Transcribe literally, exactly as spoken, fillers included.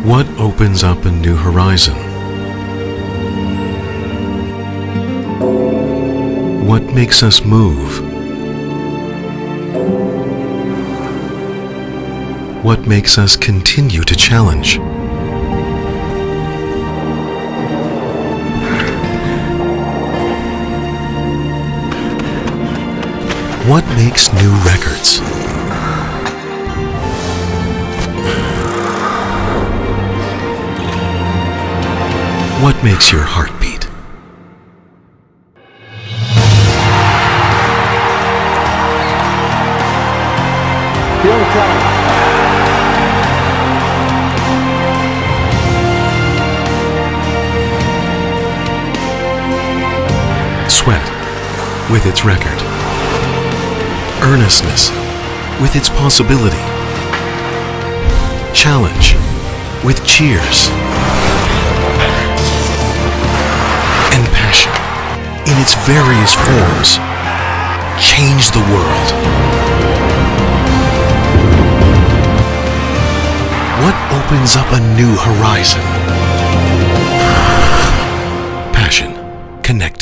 What opens up a new horizon? What makes us move? What makes us continue to challenge? What makes new records? What makes your heart beat? Feel the challenge. Sweat with its record. Earnestness with its possibility. Challenge with cheers. And passion in its various forms. Change the world. What opens up a new horizon? Passion. Connect.